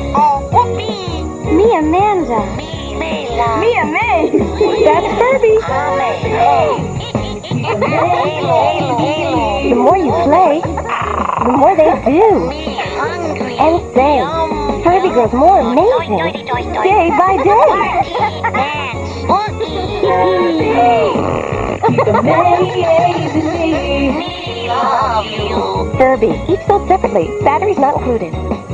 Me, Amanda. Me, Amanda. That's Furby. The more you play, the more they do. And say, Furby grows more amazing day by day. Furby, each sold separately. Batteries not included.